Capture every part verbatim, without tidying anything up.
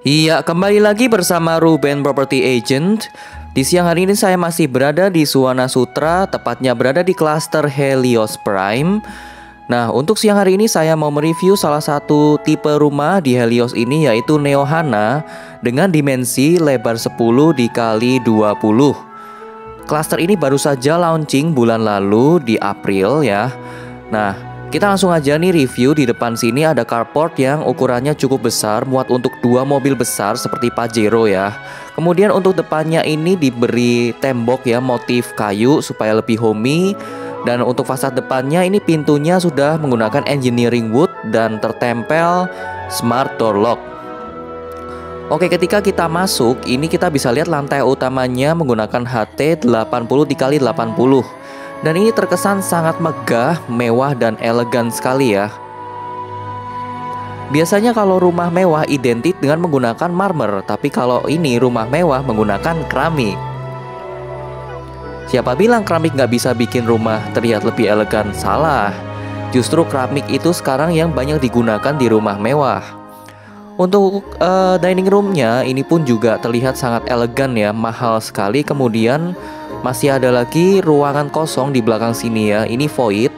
Iya, kembali lagi bersama Ruben Property Agent. Di siang hari ini saya masih berada di Suwana Sutra, tepatnya berada di klaster Helios Prime. Nah, untuk siang hari ini saya mau mereview salah satu tipe rumah di Helios ini, yaitu Neohana dengan dimensi lebar sepuluh dikali dua puluh. Klaster ini baru saja launching bulan lalu di April ya. Nah, kita langsung aja nih review. Di depan sini ada carport yang ukurannya cukup besar, muat untuk dua mobil besar seperti Pajero ya. Kemudian untuk depannya ini diberi tembok ya, motif kayu supaya lebih homey. Dan untuk fasad depannya ini pintunya sudah menggunakan engineering wood dan tertempel smart door lock. Oke, ketika kita masuk ini kita bisa lihat lantai utamanya menggunakan H T delapan puluh dikali delapan puluh. Dan ini terkesan sangat megah, mewah, dan elegan sekali ya. Biasanya kalau rumah mewah identik dengan menggunakan marmer, tapi kalau ini rumah mewah menggunakan keramik. Siapa bilang keramik nggak bisa bikin rumah terlihat lebih elegan? Salah. Justru keramik itu sekarang yang banyak digunakan di rumah mewah. Untuk uh, dining roomnya ini pun juga terlihat sangat elegan ya, mahal sekali. Kemudian masih ada lagi ruangan kosong di belakang sini ya, ini void.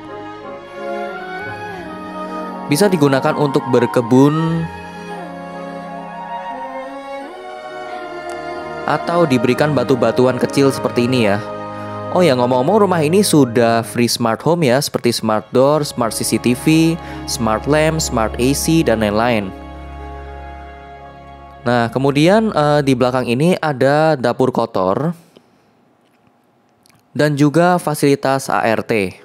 Bisa digunakan untuk berkebun atau diberikan batu-batuan kecil seperti ini ya. Oh ya, ngomong-ngomong, rumah ini sudah free smart home ya, seperti smart door, smart C C T V, smart lamp, smart A C, dan lain-lain. Nah, kemudian uh, di belakang ini ada dapur kotor dan juga fasilitas A R T.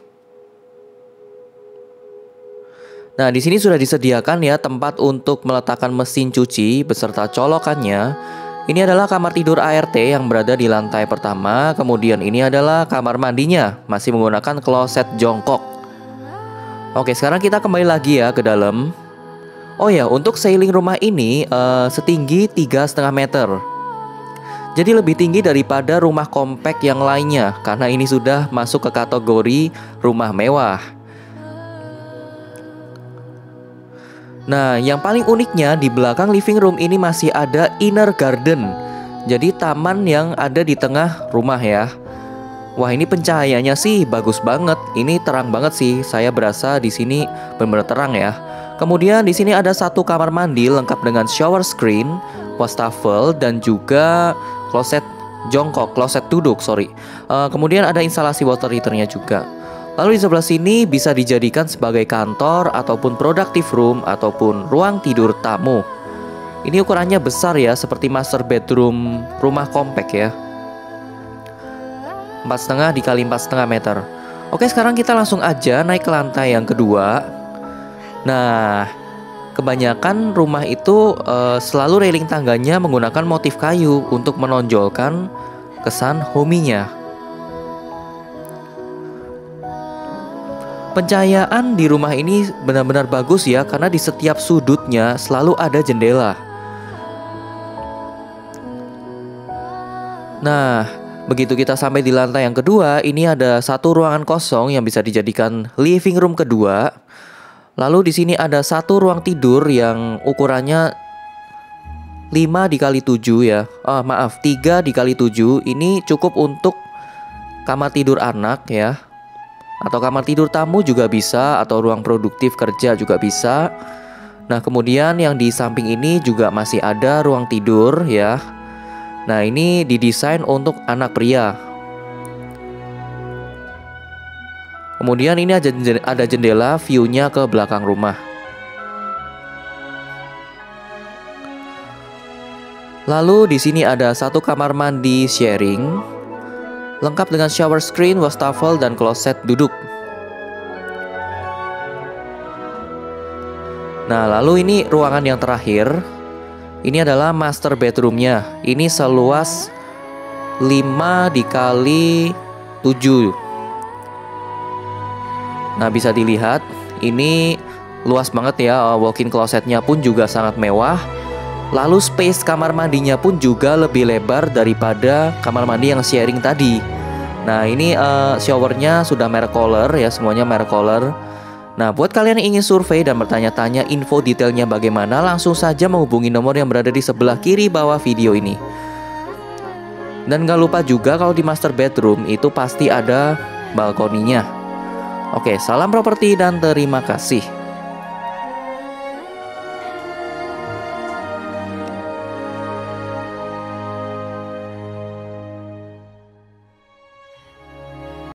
Nah, di sini sudah disediakan ya tempat untuk meletakkan mesin cuci beserta colokannya. Ini adalah kamar tidur A R T yang berada di lantai pertama. Kemudian ini adalah kamar mandinya, masih menggunakan kloset jongkok. Oke, sekarang kita kembali lagi ya ke dalam. Oh ya, untuk ceiling rumah ini uh, setinggi tiga koma lima meter. Jadi lebih tinggi daripada rumah kompak yang lainnya, karena ini sudah masuk ke kategori rumah mewah. Nah, yang paling uniknya di belakang living room ini masih ada inner garden. Jadi taman yang ada di tengah rumah ya. Wah, ini pencahayaannya sih bagus banget. Ini terang banget sih. Saya berasa di sini benar-benar terang ya. Kemudian di sini ada satu kamar mandi lengkap dengan shower screen, wastafel, dan juga kloset jongkok, kloset duduk, sorry. Uh, kemudian ada instalasi water heaternya juga. Lalu di sebelah sini bisa dijadikan sebagai kantor ataupun productive room ataupun ruang tidur tamu. Ini ukurannya besar ya, seperti master bedroom rumah kompak ya. empat koma lima dikali empat koma lima meter. Oke, sekarang kita langsung aja naik ke lantai yang kedua. Nah, kebanyakan rumah itu uh, selalu railing tangganya menggunakan motif kayu untuk menonjolkan kesan homey-nya. Pencahayaan di rumah ini benar-benar bagus ya, karena di setiap sudutnya selalu ada jendela. Nah, begitu kita sampai di lantai yang kedua, ini ada satu ruangan kosong yang bisa dijadikan living room kedua. Lalu di sini ada satu ruang tidur yang ukurannya lima dikali tujuh ya. Oh, maaf, tiga dikali tujuh. Ini cukup untuk kamar tidur anak ya. Atau kamar tidur tamu juga bisa, atau ruang produktif kerja juga bisa. Nah, kemudian yang di samping ini juga masih ada ruang tidur ya. Nah, ini didesain untuk anak pria. Kemudian ini ada jendela view-nya ke belakang rumah. Lalu di sini ada satu kamar mandi sharing, lengkap dengan shower screen, wastafel, dan kloset duduk. Nah, lalu ini ruangan yang terakhir. Ini adalah master bedroomnya. Ini seluas lima dikali tujuh. Nah, bisa dilihat ini luas banget ya. Walk-in closetnya pun juga sangat mewah. Lalu space kamar mandinya pun juga lebih lebar daripada kamar mandi yang sharing tadi. Nah, ini uh, showernya sudah merek color ya, semuanya merek color. Nah, buat kalian yang ingin survei dan bertanya-tanya info detailnya bagaimana, langsung saja menghubungi nomor yang berada di sebelah kiri bawah video ini. Dan gak lupa juga kalau di master bedroom itu pasti ada balkoninya. Oke, salam properti dan terima kasih.